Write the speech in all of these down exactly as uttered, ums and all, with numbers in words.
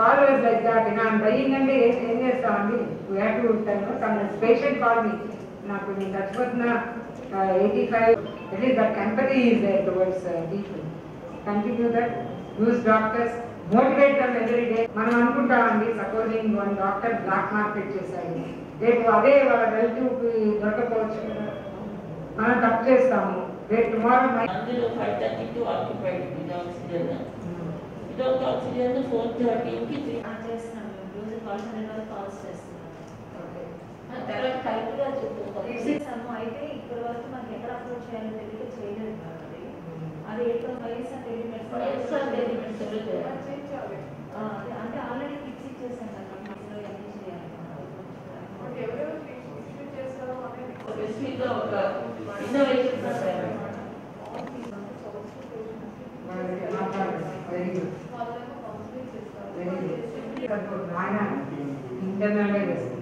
always like that. And I'm dying and eight years only. We have to tell us. Some patient called me. Now, when that's what na eighty-five. At least that empathy is there towards uh, people. Continue that. Use doctors. Motivate them every day. మనం అనుకుంటామండి supposing one doctor black market చేశాడు రేపు అదే వాళ్ళ రిలేటివ్కి దొరకపోవచ్చు కదా మనం తప్పు చేస్తాము రేపు టుమారో అందులో five thirty two occupied with oxygen without oxygen four థర్టీకి చేస్తున్నాం రోజు కాల్స్ అనేవాళ్ళు కాల్స్ చేస్తున్నాం తర్వాత కరెక్ట్గా చెప్తాము అయితే ఇప్పటి వరకు మనకి ఎక్కడ అప్రోచ్ చేయాలో తెలియక చేయలేదు కాబట్టి అది ఎక్కడ YSR daily medicine YSR daily medicine అంటే ఆల్రెడీ ఫిక్స్ ఇచ్చేసాం కదా మధ్యలో ఎన్ని చేయాలి స్పెసిఫిక్గా ఒక ఇన్నోవేషన్ ప్రకారం ఇంటర్నల్గా చేస్తుంది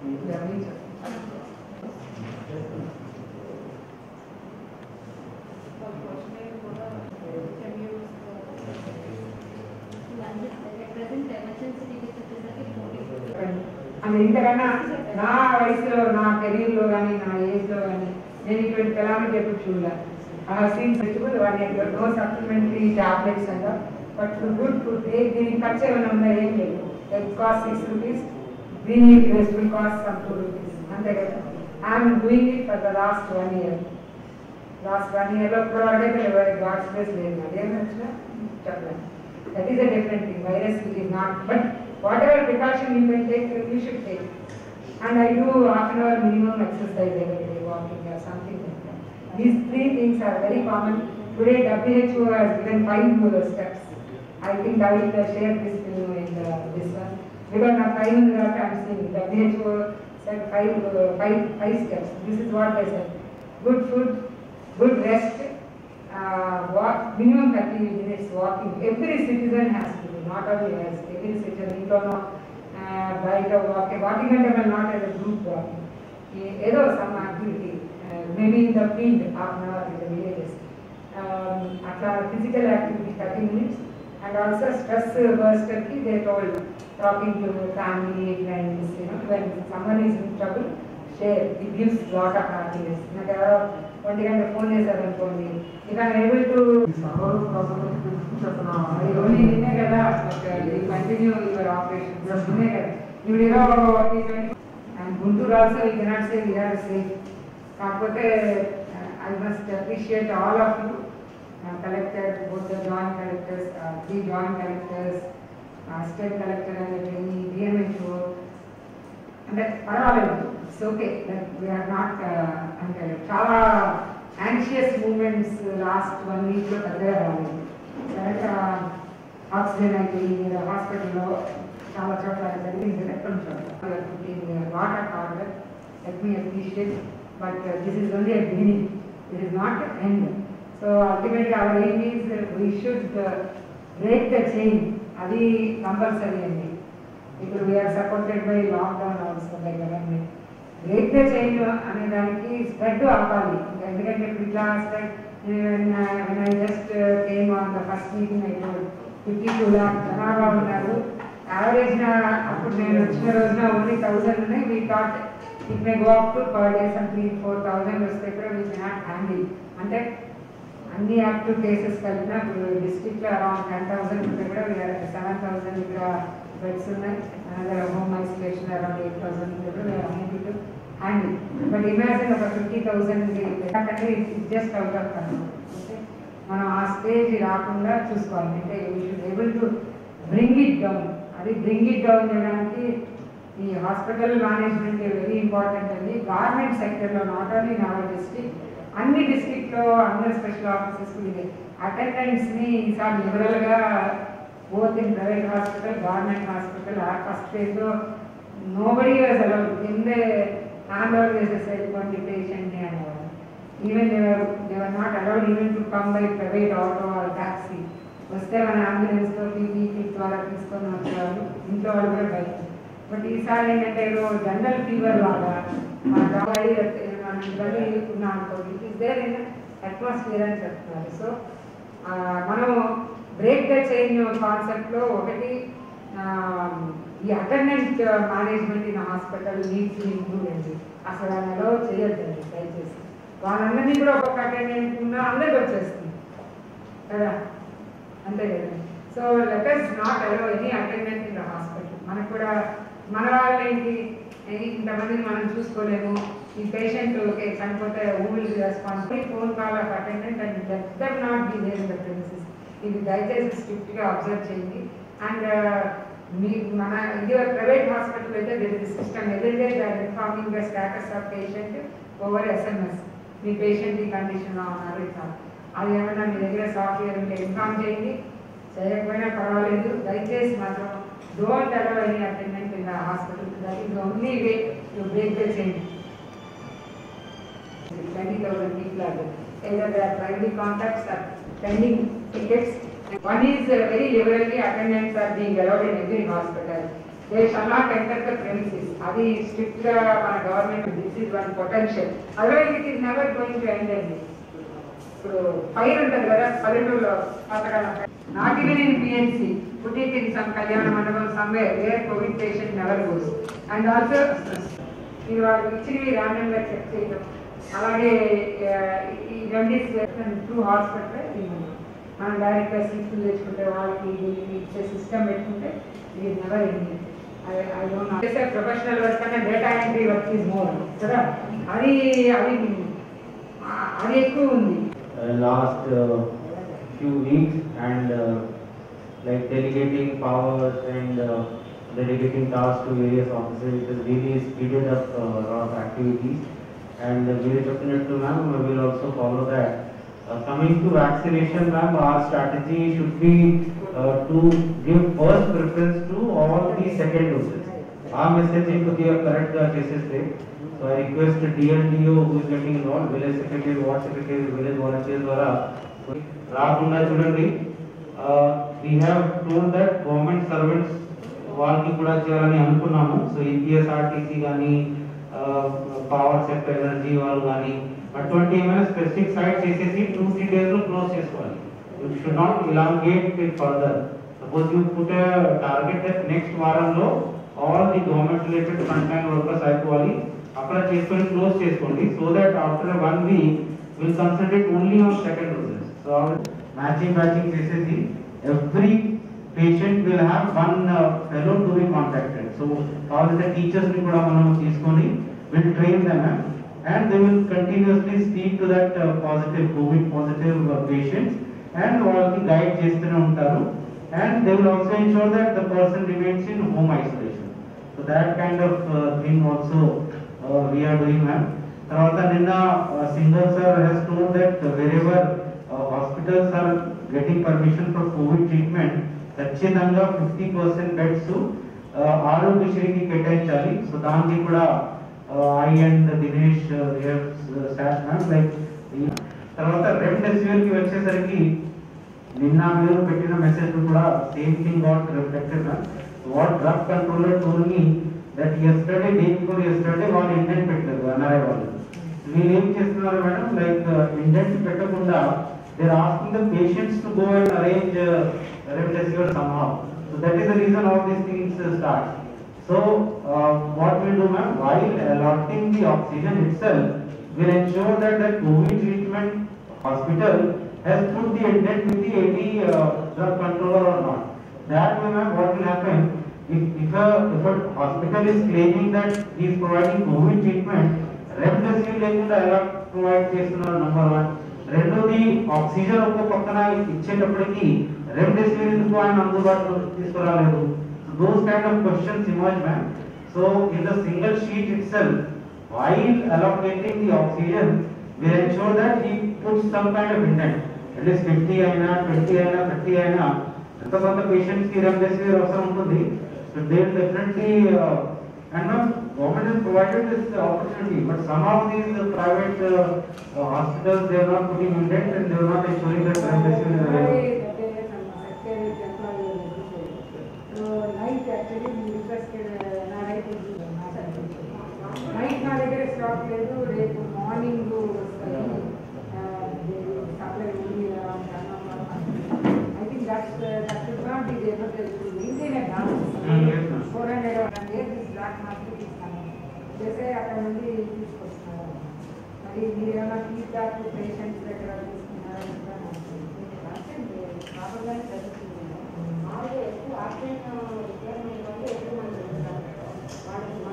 అది ఇంతకన్నా నా వయసులో నా కెరీర్లో కానీ నా ఏజ్లో కానీ నేను ఇటువంటి కెలామిటీ ఎప్పుడు చూడలే సీన్ ఫెస్టివల్ వాటి నో సప్లిమెంటరీ టాబ్లెట్స్ అంట బట్ గుడ్ ఫుడ్ దీనికి ఖర్చు ఏమైనా ఉందా ఏం లేదు ఎగ్ కాస్ట్ సిక్స్ రూపీస్ దీనికి rest will cost some two rupees అంతే కదా I'm doing it for the last one year last one ఇయర్లో ఇప్పుడు అడిగితే గాడ్స్ ప్లేస్ లేదు అదేం వచ్చినా చెప్పలేదు that is a different thing virus it is not but whatever precaution you can take, you should take. And I do half an hour minimum exercise every day, walking or something like that. These three things are very common. Today W H O has given five steps. I think I will share this to you in the, this one. Because now time is that I am saying W H O said five, uh, five, five steps. This is what they said. Good food, good rest, uh, walk, minimum thirty minutes walking. Every citizen has to do, not only us. Every citizen, ఇంట్లోనో బయట walking walking అంటే మనం not as group walking ఏదో some activity maybe in the field half an hour in the villages అట్లా physical activity thirty minutes and also stress బర్స్టర్కి they told talking to family friends you know when someone is in trouble share it gives lot of happiness నాకు ఎవరో ఒంటి గంట phone చేశారు అనుకోండి ఇక able to only నిన్నే కదా కంటిన్యూ యువర్ ఆపరేషన్ జస్ట్ నిన్నే కదా ఇప్పుడు ఏదో and Guntur also you cannot say we are safe కాకపోతే I must appreciate all of you collector both the joint collectors three joint collectors state collector అనేది DMHO అంటే పర్వాలేదు it's okay that we're not అంటే చాలా యాంగ్షియస్ మూమెంట్స్ లాస్ట్ వన్ వీక్లో పెద్దగా రాలేదు correct oxygen అయిపోయింది హాస్పిటల్లో చాలా చోట్ల జరిగింది ఎక్కడ వాటర్ కార్డర్ let me appreciate but this is only a beginning it is not end so అల్టిమేట్గా our aim is we should break the chain అది కంపల్సరీ అండి ఇప్పుడు we're supported by lockdown also by government break the chain అనే దానికి spread ఆపాలి ఎందుకంటే ఇప్పుడు ఇట్లా spread when I just uh, came on the first meeting I told fifty-two lakh జనాభా ఉన్నారు యావరేజ్ నా అప్పుడు నేను వచ్చిన రోజున ఓన్లీ థౌసండ్ ఉన్నాయి we thought it may go up to per day something four thousand వస్తే కూడా వీ కెనాట్ హ్యాండిల్ అంటే అన్ని యాక్టివ్ కేసెస్ కలిపిన ఇప్పుడు డిస్ట్రిక్ట్లో అరౌండ్ టెన్ థౌసండ్ ఉంటే కూడా సెవెన్ థౌసండ్ ఇక్కడ బెడ్స్ ఉన్నాయి another home isolation around eight thousand ఉంటే కూడా అన్నిటి టు హ్యాండిల్ బట్ ఇమాజిన్ ఒక ఫిఫ్టీ థౌసండ్ అంటే it's just out of control okay మనం ఆ స్టేజ్ రాకుండా చూసుకోవాలి అంటే we should able to bring it down అది బ్రింగ్ ఇట్ డౌన్ చేయడానికి ఈ హాస్పిటల్ మేనేజ్మెంట్ వెరీ ఇంపార్టెంట్ అండి గవర్నమెంట్ సెక్టర్లో not only in our district అన్ని డిస్ట్రిక్ట్లో అందరు స్పెషల్ ఆఫీసెస్కి ఇది అటెండెన్స్ని ఈసారి లిబరల్గా both in private hospital government hospital ఆ ఫస్ట్ ఫేజ్లో నోబడీ వాజ్ అలౌడ్ కిందే హ్యాండ్ ఓవర్ చేసేసేటువంటి పేషెంట్ని అనేవారు even they were they were not allowed even to come by private auto or taxi వస్తే మన అంబులెన్స్తో పీపీ కిట్ ద్వారా తీసుకొని వచ్చేవాళ్ళు ఇంట్లో వాళ్ళు కూడా బయట బట్ ఈసారి ఏంటంటే ఏదో జనరల్ ఫీవర్ లాగా ఇవన్నీ ఉన్నాం అనుకోండి it is there in atmosphere అని చెప్తున్నారు సో మనం బ్రేక్ ద చైన్ కాన్సెప్ట్లో ఒకటి ఈ attendant management in hospital needs improve అండి. అసలు ఆయన అలో చేయొద్దండి దయచేసి. వాళ్ళందరినీ కూడా ఒక్కొక్క అటెండెంట్ ఉన్న అందరికి వచ్చేస్తుంది కదా, అంతే కదా. So let us not allow any attendant in the hospital. మనకు కూడా మన వాళ్ళు ఏంటి, ఇంతమందిని మనం చూసుకోలేము, ఈ పేషెంట్ చనిపోతే who will responsible phone call of attendant and let them not be there in the premises. ఇది దయచేసి స్ట్రిక్ట్గా అబ్జర్వ్ చేయండి. అండ్ మీ మన ఇది ప్రైవేట్ హాస్పిటల్ అయితే దేర్ ఇస్ సిస్టమ్ ఎదురుదే దాని informing the status of patient over SMS. మీ పేషెంట్ ఈ కండిషన్లో ఉన్నారు ఇట్లా, అది ఏమైనా మీ దగ్గర సాఫ్ట్వేర్ ఉంటే ఇన్ఫార్మ్ చేయండి, చేయకపోయినా పర్వాలేదు. దయచేసి మాత్రం don't allow any attendant in the hospital. That is the only way to break the chain. twenty thousand people are there. Either they are primary contacts or pending tickets. One is uh, very liberally attendants are being allowed in every hospital. They shall not enter the premises. Adi strict మన government, this is one potential. Otherwise it is never going to end అండి. ఇప్పుడు fire ఉంటుంది కదా పల్లెటూరులో పాతకాలం, not even in PNC, put it in some కళ్యాణ మండపం somewhere where COVID patient never goes. And also మీరు వాళ్ళకి ఇచ్చినవి ర్యాండమ్గా చెక్ చేయడం, అలాగే ఈ రెమెడీస్ త్రూ హాస్పిటల్ మనం డైరెక్ట్గా సీట్లు తెచ్చుకుంటే వాళ్ళకి ఇచ్చే సిస్టమ్ పెట్టుకుంటే ఇది never ending. I don't know professional work కన్నా data entry work is more కదా, అది అది అది ఎక్కువ ఉంది. Last few weeks and like delegating powers and delegating tasks to various officers, it has really speeded up a uh, lot of activities. And uh, we will definitely, ma'am, we will also follow that. Uh, coming to vaccination, ma'am, our strategy should be uh, to give first preference to all the second doses. Our message is to be a correct cases there. So I request the D L D O who is getting involved, village secretary, ward secretary, village volunteers, Dwara. Rakunda Chudandi, we have told that government servants వాళ్ళకి కూడా చేయాలని అనుకున్నాము. So ఈపీఎస్ఆర్టీసీ కానీ power sector energy వాళ్ళు కానీ అటువంటి ఏమైనా specific site చేసేసి టూ త్రీ డేస్ లో క్లోజ్ చేసుకోవాలి. You should not elongate it further. Suppose you put target that next వారంలో all the government related front line workers అయిపోవాలి, అక్కడ చేసుకొని క్లోజ్ చేసుకోండి. So that after one week will concentrate only on second doses. So matching matching చేసేసి every patient will have one uh, fellow to be contacted. So all the teachers ni kuda manam teeskoni will train them and they will continuously speak to that uh, positive COVID positive uh, patients and వాళ్ళకి guide చేస్తూనే ఉంటారు. And they will also ensure that the person remains in home isolation. So that kind of uh, thing also uh, we are doing, ma'am. Tarvata ninna uh, Singhal sir has told that uh, wherever uh, hospitals are getting permission for COVID treatment, ఖచ్చితంగా fifty percent beds ఆరోగ్యశ్రీకి కేటాయించాలి. So దానికి కూడా I and Dinesh like తర్వాత remdesivir కి వచ్చేసరికి నిన్న మీరు పెట్టిన మెసేజ్ కూడా same thing what reflected. What drug controller told me that yesterday day before yesterday వాళ్ళు ఇండెంట్ పెట్టారు ఎన్ఆర్ఐ వాళ్ళు. వీళ్ళు ఏం చేస్తున్నారు మేడం, లైక్ ఇండెంట్ పెట్టకుండా they are asking the patients to go and arrange uh, remdesivir somehow. So that is the reason all these things uh, start. So uh, what we will do, ma'am, while allotting the oxygen itself, we will ensure that the COVID treatment hospital has put the indent with the eighty uh, drug controller or not. That way, ma'am, what will happen, if, if, a, if a hospital is claiming that he is providing COVID treatment, remdesivir lekunda ela provide chestunar, number one. రెండోది oxygen ఒక పక్కన ఇచ్చేటప్పటికి remdesivir ఎందుకు ఆయన అందుబాటులో తీసుకురాలేదు. Those kind of questions emerge ma'am. So in the single sheet itself while allocating the oxygen will ensure that he puts some kind of indent. At least fifty అయినా twenty అయినా thirty అయినా ఎంత కొంత patients కి remdesivir అవసరం ఉంటుంది. So they will definitely and now government has provided this uh, opportunity, but some of these uh, private uh, uh, hospitals, they are not putting indent and they are not ensuring that remdesivir is available. So night actually we requested night night na దగ్గర stock లేదు, రేపు morning supply ఉంది. I think that's that should not mask लेకపోతే ఇంటినే కాదు four hundred where this black mask తీసుకున్నాను చేసే అక్కడ నుండి తీసుకొస్తున్నారు మరి మీరు ఏమైనా ఫీడ్బ్యాక్ పేషెంట్స్ దగ్గర తీసుకున్నారా ప్రాబ్లం జరుగుతుంది మామూలుగా ఎక్కువ ఆక్సిజన్ రిక్వైర్మెంట్ వల్ల ఎక్కువ మంది ఉంటారు వాళ్ళకి మా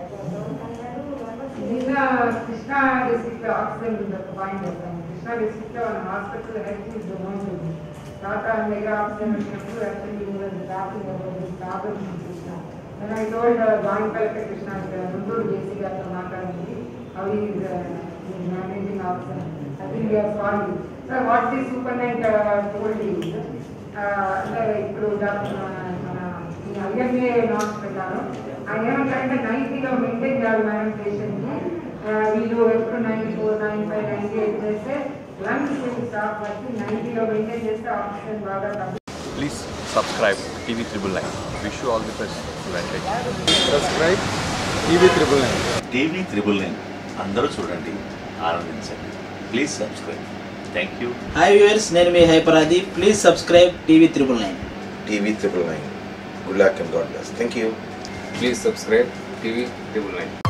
నిన్న కృష్ణా డిస్ట్రిక్ట్ ఆక్సిజన్ పాయింట్ వస్తాను కృష్ణా డిస్ట్రిక్ట్లో హాస్పిటల్ హెల్త్ బాగుంటుంది టాటా దగ్గర ఆక్సిజన్ వచ్చినప్పుడు యాక్చువల్లీ డాక్టర్ ప్రాబ్లమ్ కృష్ణ నేను I told joint collector Krishna Guntur JC గారితో మాట్లాడింది అవి managing oxygen I think you're sorry sir what the superintendent told అంటే ఇప్పుడు డాక్టర్ మన ఐఎంఏ నామ్స్ ప్రకారం ఆయన ఏమంటారంటే నైన్టీలో మెయింటైన్ చేయాలి మేడం పేషెంట్ని వీళ్ళు ఎప్పుడు ninety four nine five ninety eight చేస్తే లంగ్స్ స్టాప్ వచ్చి నైన్టీలో మెయింటైన్ చేస్తే ఆక్సిజన్ బాగా తగ్గుతుంది. Please subscribe T V Triple Nine. Wish you all the best. Subscribe T V Triple Nine. T V Triple Nine. అందరూ చూడండి ఆనందించండి. Please subscribe. Thank you. Hi viewers, నేను మీ హైపరాది. Please subscribe TV triple nine. TV Triple Nine. Good luck and God bless. Thank you. Please subscribe T V Triple Nine.